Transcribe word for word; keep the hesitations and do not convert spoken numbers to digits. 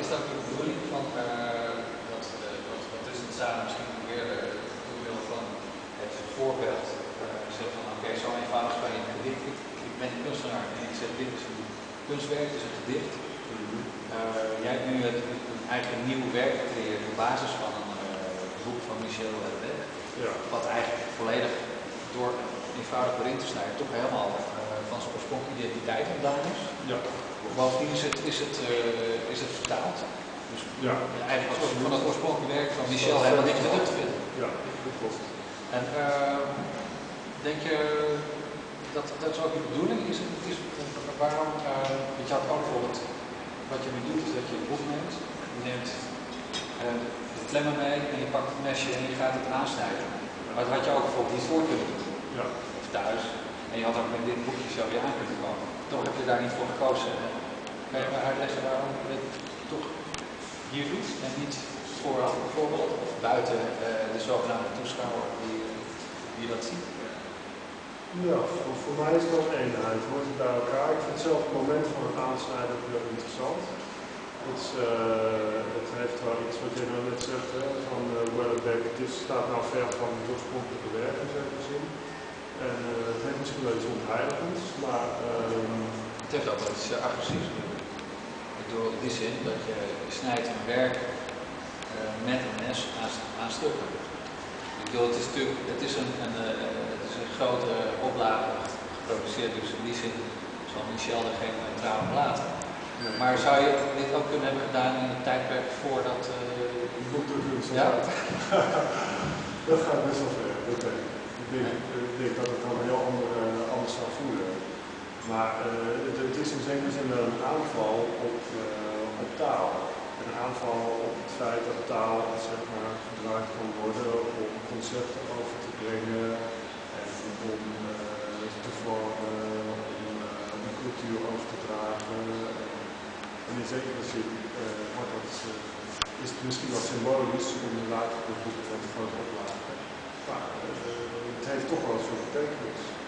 is ook de bedoeling van, uh, dat, uh, wat, wat is het samen misschien weer de van het voorbeeld. Uh, zeg van oké, okay, zo eenvoudig kan je een gedicht. Ik, ik ben een kunstenaar en ik zeg dit is een kunstwerk, het is een gedicht. Uh, jij hebt nu het, een, eigenlijk een nieuw werk gecreëerd op basis van een uh, boek van Michel Houellebecq. Ja. Wat eigenlijk volledig door een eenvoudig erin te snijden toch helemaal uh, van zijn oorspronkelijke identiteit ontdaan is. Ja. Bovendien is het, is het, uh, is het vertaald. Dus ja. eigenlijk was van het oorspronkelijke werk van Michel helemaal niks met op te vinden. Ja, dat klopt. En uh, denk je dat dat is ook de bedoeling is? Het is waarom, uh, je had ook bijvoorbeeld, wat je nu doet is dat je een boek neemt, je neemt uh, de klemmen mee en je pakt het mesje en je gaat het aansnijden. Maar dat had je ook bijvoorbeeld niet voor kunnen doen. Ja. Of thuis. En je had ook met dit boekje zo weer aan kunnen komen. Toch heb je daar niet voor gekozen. Kan je me uitleggen waarom je het toch hier doet en niet vooraf bijvoorbeeld of buiten uh, de zogenaamde toeschouwer die, die dat ziet? Ja, voor, voor mij is het ook eenheid. Hoort het bij elkaar. Ik vind zelf het moment van het aansnijden ook heel interessant. Het, is, uh, het heeft wel iets wat je nou net zegt, hè, van uh, Houellebecq. Dit staat nou ver van het oorspronkelijke werk in zekere zin. En uh, het heeft misschien wel iets ontheiligends, maar... Uh, het heeft ook wel iets uh, agressiefs. Ik bedoel in die zin dat je snijdt een werk uh, met een mes aan, aan stukken. Ik bedoel, het is natuurlijk het is een, een, uh, het is een grote oplage geproduceerd, dus in die zin zal Michel er geen neutrale laten. Nee. Maar zou je dit ook kunnen hebben gedaan in het tijdperk voordat... Uh, het boek terug ja? Dat gaat best wel ver, dat denk ik. Ik denk, ik denk dat het dan heel ander, uh, anders zou voelen. Maar uh, het, het is in zekere zin een aanval op, uh, op taal. Een aanval op het feit dat taal zeg maar, gebruikt kan worden om concepten over te brengen en om uh, te vormen, om uh, een cultuur over te dragen. En in zekere zin uh, wordt dat, uh, is het misschien wel symbolisch om de latere boeken van de grote oplagen. Maar uh, het heeft toch wel een soort betekenis.